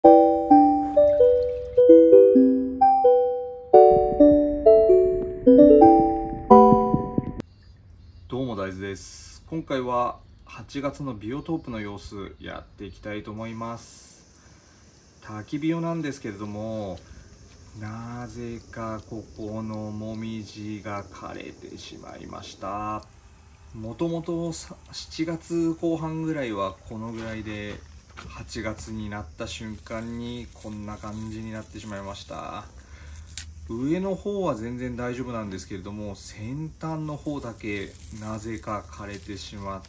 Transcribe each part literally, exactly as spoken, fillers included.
どうも大豆です。今回ははちがつのビオトープの様子やっていきたいと思います。焚き火なんですけれども、なぜかここのもみじが枯れてしまいました。もともとしちがつこう半ぐらいはこのぐらいで、はちがつになった瞬間にこんな感じになってしまいました。上の方は全然大丈夫なんですけれども、先端の方だけなぜか枯れてしまって、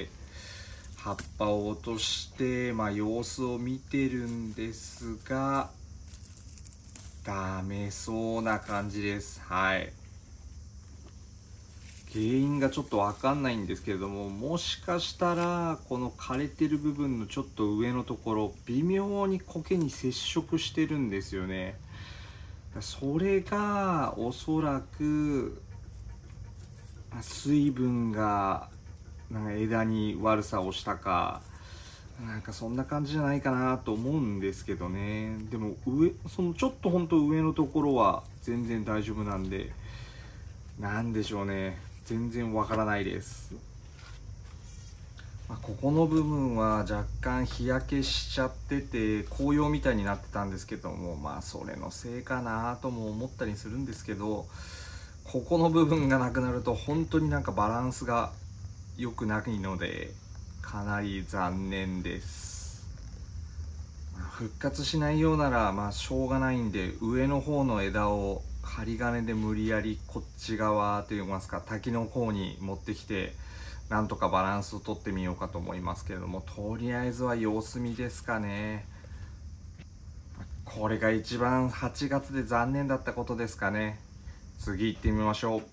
葉っぱを落として、まあ、様子を見てるんですが、ダメそうな感じです。はい。原因がちょっとわかんないんですけれども、もしかしたらこの枯れてる部分のちょっと上のところ、微妙に苔に接触してるんですよね。それがおそらく水分がなんか枝に悪さをしたか、なんかそんな感じじゃないかなと思うんですけどね。でも上、そのちょっとほんと上のところは全然大丈夫なんで、なんでしょうね、全然わからないです。まあ、ここの部分は若干日焼けしちゃってて紅葉みたいになってたんですけども、まあそれのせいかなとも思ったりするんですけど、ここの部分がなくなると本当になんかバランスが良くないので、かなり残念です。復活しないようならまあしょうがないんで、上の方の枝を針金で無理やりこっち側といいますか滝の方に持ってきて、なんとかバランスをとってみようかと思いますけれども、とりあえずは様子見ですかね。これが一番はちがつで残念だったことですかね。次行ってみましょう。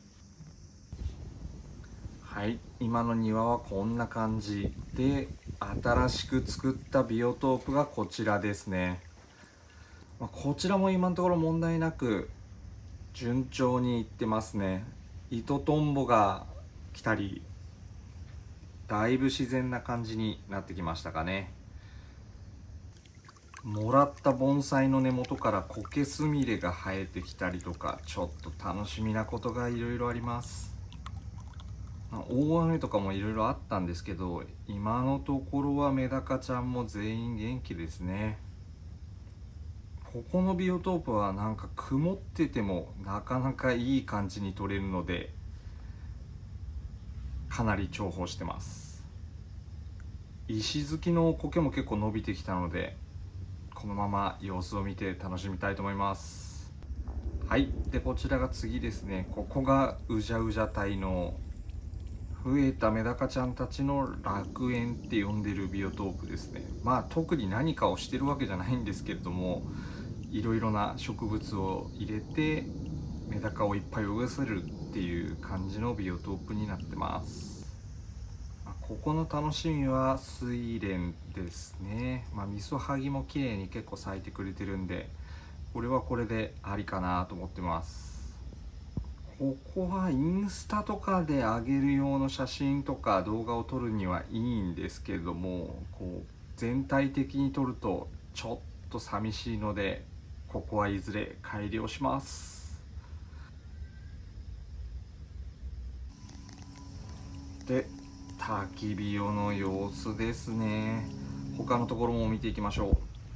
はい、今の庭はこんな感じで、新しく作ったビオトープがこちらですね。こちらも今のところ問題なく順調にいってますね。イトトンボが来たり、だいぶ自然な感じになってきましたかね。もらった盆栽の根元からコケスミレが生えてきたりとか、ちょっと楽しみなことがいろいろあります。大雨とかもいろいろあったんですけど、今のところはメダカちゃんも全員元気ですね。ここのビオトープはなんか曇っててもなかなかいい感じに撮れるので、かなり重宝してます。石突きの苔も結構伸びてきたので、このまま様子を見て楽しみたいと思います。はい、でこちらが次ですね。ここがうじゃうじゃ隊の増えたメダカちゃんたちの楽園って呼んでるビオトープですね。まあ特に何かをしてるわけじゃないんですけれども、いろいろな植物を入れてメダカをいっぱい泳がせるっていう感じのビオトープになってます。ここの楽しみは睡蓮ですね。まあミソハギも綺麗に結構咲いてくれてるんで、これはこれでありかなと思ってます。ここはインスタとかで上げる用の写真とか動画を撮るにはいいんですけれども、こう全体的に撮るとちょっと寂しいので、ここはいずれ改良します。で焚き火の様子ですね。他のところも見ていきましょ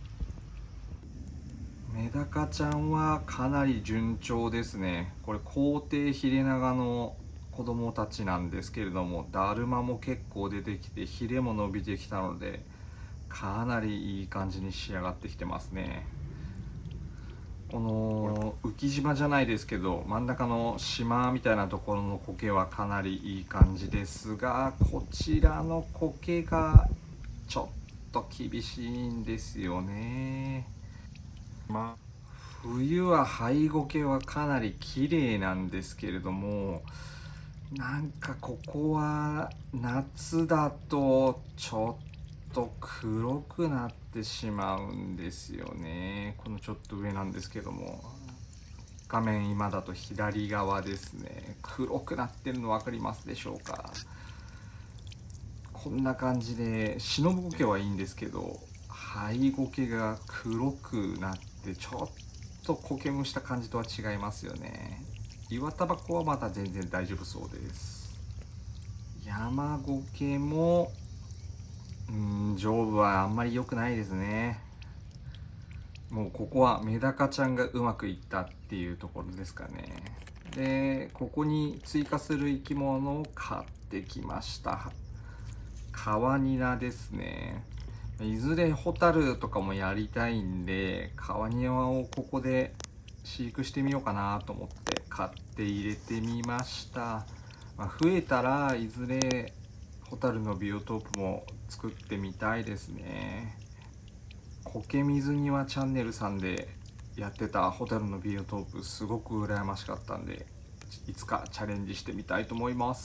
う。メダカちゃんはかなり順調ですね。これ皇帝ヒレナガの子供たちなんですけれども、だるまも結構出てきてヒレも伸びてきたので、かなりいい感じに仕上がってきてますね。この浮島じゃないですけど、真ん中の島みたいなところの苔はかなりいい感じですが、こちらの苔がちょっと厳しいんですよね。まあ冬はハイゴケはかなり綺麗なんですけれども、なんかここは夏だとちょっと黒くなってしまうんですよね。このちょっと上なんですけども、画面今だと左側ですね。黒くなってるの分かりますでしょうか。こんな感じで忍ぶ苔はいいんですけど、 ハイゴケが黒くなってちょっと苔むした感じとは違いますよね。岩タバコはまた全然大丈夫そうです。山ゴケもうん上部はあんまり良くないですね。もうここはメダカちゃんがうまくいったっていうところですかね。でここに追加する生き物を買ってきました。カワニナですね。いずれホタルとかもやりたいんで、カワニナをここで飼育してみようかなと思って買って入れてみました。まあ、増えたらいずれホタルのビオトープも作ってみたいですね。苔水庭チャンネルさんでやってたホタルのビオトープすごく羨ましかったんで、いつかチャレンジしてみたいと思います。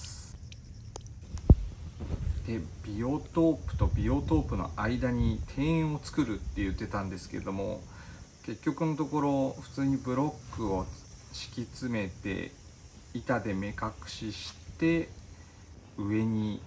でビオトープとビオトープの間に庭園を作るって言ってたんですけども、結局のところ普通にブロックを敷き詰めて板で目隠しして上に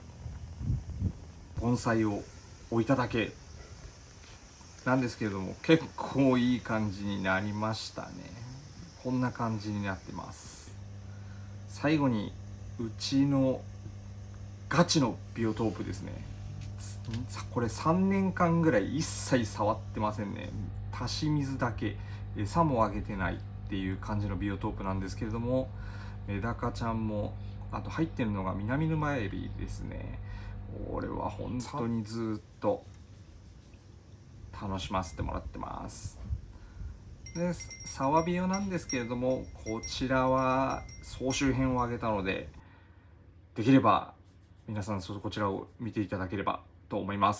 盆栽を置いただけなんですけれども、結構いい感じになりましたね。こんな感じになってます。最後にうちのガチのビオトープですね。これさんねんかんぐらい一切触ってませんね。足し水だけ、餌もあげてないっていう感じのビオトープなんですけれども、メダカちゃんもあと入ってるのがミナミヌマエビですね。これは本当にずっと楽しませてもらってます。でサワビオなんですけれども、こちらは総集編をあげたので、できれば皆さんこちらを見ていただければと思います。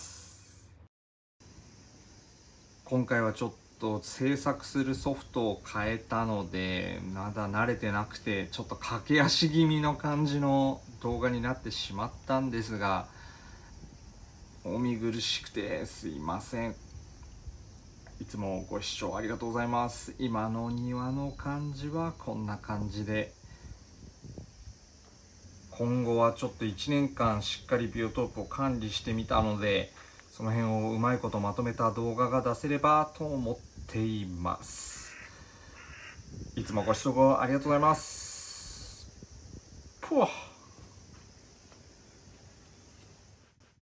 今回はちょっと制作するソフトを変えたので、まだ慣れてなくてちょっと駆け足気味の感じの動画になってしまったんですが、お見苦しくてすいません。いつもご視聴ありがとうございます。今の庭の感じはこんな感じで、今後はちょっといちねんかんしっかりビオトープを管理してみたので、その辺をうまいことまとめた動画が出せればと思っています。いつもご視聴ありがとうございます。ぷわっ